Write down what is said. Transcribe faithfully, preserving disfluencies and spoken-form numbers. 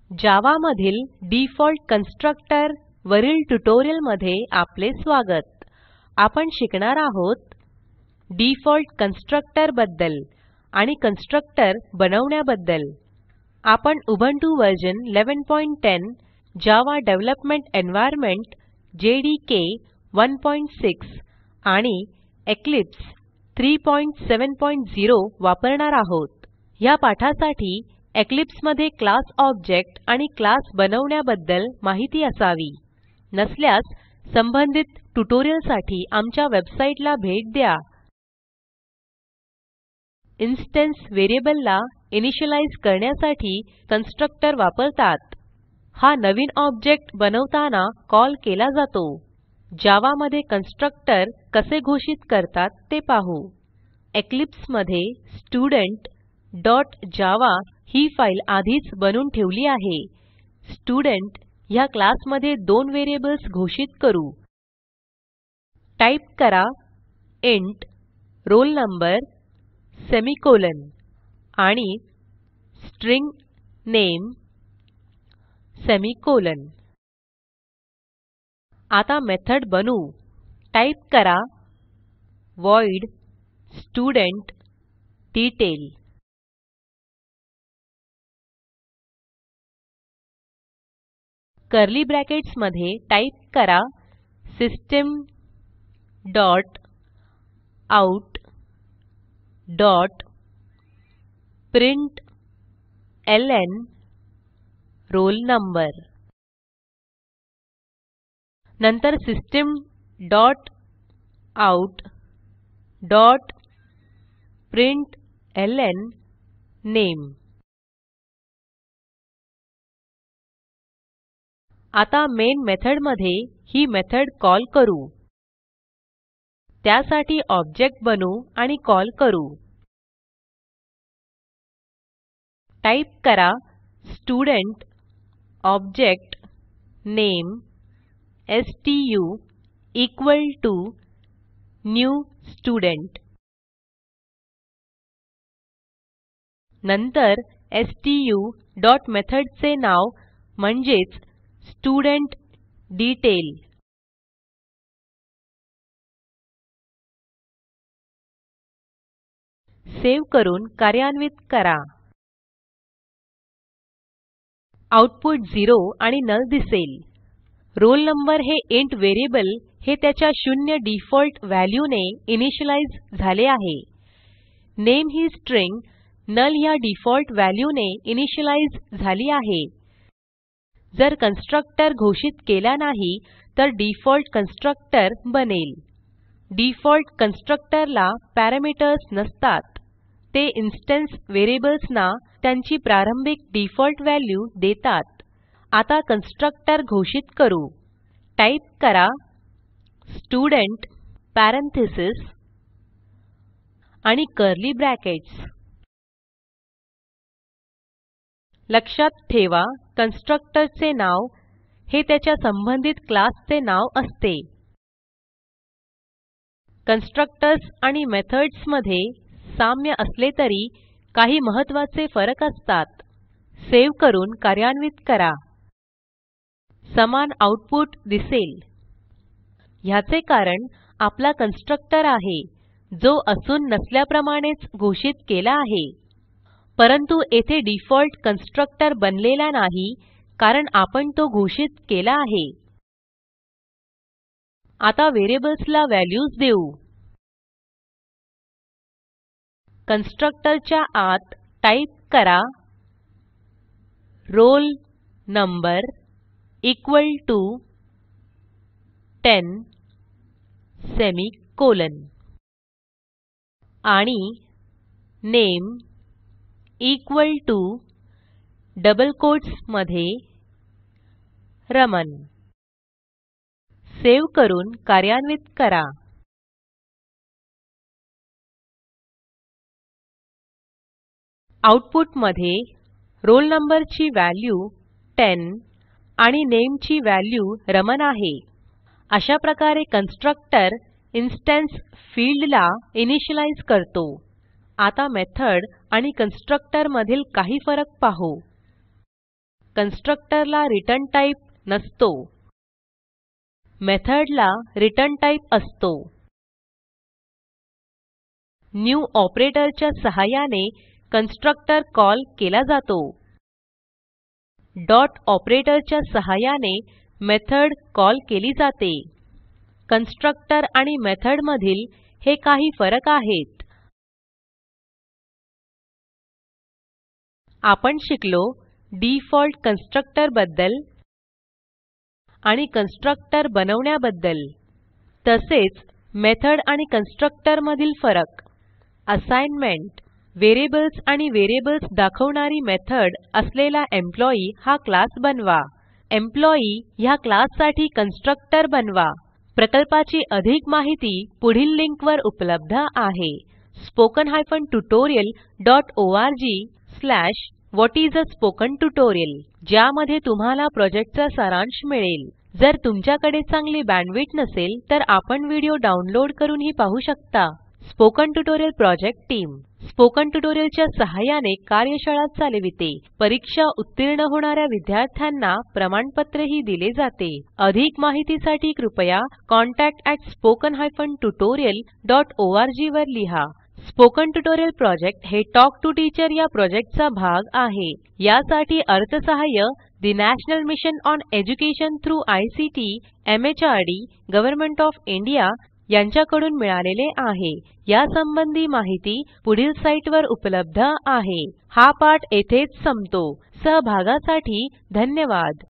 जावा मधील default constructor वरील tutorial मध्ये आपले स्वागत. आपण शिकणार आहोत डिफॉल्ट कन्स्ट्रक्टर बद्दल आणि कन्स्ट्रक्टर बनवण्याबद्दल. आपण Ubuntu version eleven point ten, Java development environment JDK one point six आणि Eclipse three point seven point zero वापरणार आहोत. ह्या पाठासाठी इक्लिप्स मध्ये क्लास ऑब्जेक्ट आणि क्लास बनवण्याबद्दल माहिती असावी. नसल्यास संबंधित ट्युटोरियलसाठी आमच्या वेबसाईटला भेट द्या. इन्स्टन्स व्हेरिएबलला इनिशियलाईज करण्यासाठी कन्स्ट्रक्टर वापरतात. हा नवीन ऑब्जेक्ट बनवताना कॉल केला जातो. जावा मध्ये कन्स्ट्रक्टर कसे घोषित करतात ते पाहू. इक्लिप्स मध्ये स्टुडेंट डॉट जावा ही फाईल आधीच बनवून ठेवली आहे. स्टुडेंट ह्या क्लास मध्ये दोन व्हेरिएबल्स घोषित करू. टाइप करा इंट roll number सेमिकोलॉन आणि स्ट्रिंग नामे सेमिकोलॉन. आता मेथड बनवू. टाइप करा void studentDetail. कर्ली ब्रॅकेट्स मध्ये टाइप करा system dot out dot println roll number. नंतर system dot out dot println नामे. आता मेन मेथड मध्ये ही मेथड कॉल करू. त्यासाठी ऑब्जेक्ट बनवू आणि कॉल करू. टाइप करा स्टुडेंट ऑब्जेक्ट नामे स्टू इक्वॉल टीओ न्यू स्टुडेंट. नंतर स्टू डॉट मेथडचे नाव म्हणजेच studentDetail. सेव्ह करून कार्यान्वित करा. आउटपुट झेरो आणि नल दिसेल. रोल नंबर हे इंट व्हेरिएबल हे त्याच्या शून्य डिफॉल्ट व्हॅल्यूने इनिशियलाईज झाले आहे. नामे ही स्ट्रिंग नल ह्या डिफॉल्ट व्हॅल्यूने इनिशियलाईज झाली आहे. जर कन्स्ट्रक्टर घोषित केला नाही तर डिफॉल्ट कन्स्ट्रक्टर बनेल. डिफॉल्ट कन्स्ट्रक्टरला पॅरामीटर्स नसतात. ते इन्स्टन्स व्हेरिएबल्सना त्यांची प्रारंभिक डिफॉल्ट व्हॅल्यू देतात. आता कन्स्ट्रक्टर घोषित करू. टाइप करा स्टुडेंट पॅरेंथेसिस आणि कर्ली ब्रॅकेट्स. लक्षात ठेवा कन्स्ट्रक्टर चे नाव हे त्याच्या संबंधित क्लासचे नाव असते. कन्स्ट्रक्टर्स आणि मेथड्स मध्ये साम्य असले तरी काही महत्त्वाचे फरक असतात. सेव्ह करून कार्यान्वित करा. समान आउटपुट दिसेल. ह्याचे कारण आपला कन्स्ट्रक्टर आहे जो असून नसल्याप्रमाणेच घोषित केला आहे. परंतु येथे डिफॉल्ट कन्स्ट्रक्टर बनलेला नाही कारण आपण तो घोषित केला आहे. आता व्हेरिएबल्सला व्हॅल्यूज देऊ. कन्स्ट्रक्टरच्या आत टाइप करा roll number equal to ten semicolon आणि नामे इक्वॉल टीओ डबल कोट्स मध्ये रमण. सेव्ह करून कार्यान्वित करा. आउटपुट मध्ये रोल नंबर ची व्हॅल्यू ten आणि नामे ची व्हॅल्यू रमण आहे. अशा प्रकारे कन्स्ट्रक्टर इन्स्टन्स फील्डला इनिशियलाईज करतो. आता मेथड आणि कन्स्ट्रक्टर मधील काही फरक पाहू. कन्स्ट्रक्टरला रिटर्न टाइप नसतो. मेथडला रिटर्न टाइप असतो. न्यू ऑपरेटरच्या सहाय्याने कन्स्ट्रक्टर कॉल केला जातो. डॉट ऑपरेटरच्या सहाय्याने मेथड कॉल केली जाते. कन्स्ट्रक्टर आणि मेथड मधील हे काही फरक आहेत. आपण शिकलो डिफॉल्ट कन्स्ट्रक्टर बद्दल आणि कन्स्ट्रक्टर बनवण्याबद्दल, तसेच मेथड आणि कन्स्ट्रक्टर मधील फरक. असाइनमेंट: व्हेरिएबल्स आणि व्हेरिएबल्स दाखवणारी मेथड असलेला एम्प्लॉई हा क्लास बनवा. एम्प्लॉई ह्या क्लास साठी कन्स्ट्रक्टर बनवा. प्रकल्पाची अधिक माहिती पुढील लिंकवर उपलब्ध आहे. Spoken hyphen tutorial dot O R G slash what is a spoken tutorial, ज्यामध्ये तुम्हाला प्रॉजेक्टचा सारांश मिळेल. जर तुमच्याकडे चांगली बँडविड्थ नसेल तर आपण व्हिडिओ डाउनलोड करूनही पाहू शकता. Spoken tutorial project team spoken ट्युटोरियलच्या सहाय्याने कार्यशाळा चालविते. परीक्षा उत्तीर्ण होणाऱ्या विद्यार्थ्यांना प्रमाणपत्रही दिले जाते. अधिक माहितीसाठी कृपया contact at spoken hyphen tutorial dot O R G वर लिहा. स्पोकन ट्युटोरियल प्रोजेक्ट हे टॉक टू टीचर या प्रोजेक्टचा भाग आहे. यासाठी अर्थसहाय्य The National Mission on Education through I C T M H R D government of India यांच्याकडून मिळालेले आहे. या संबंधी माहिती पुढील साईटवर उपलब्ध आहे. हा पाठ येथेच संपतो. सहभागासाठी धन्यवाद.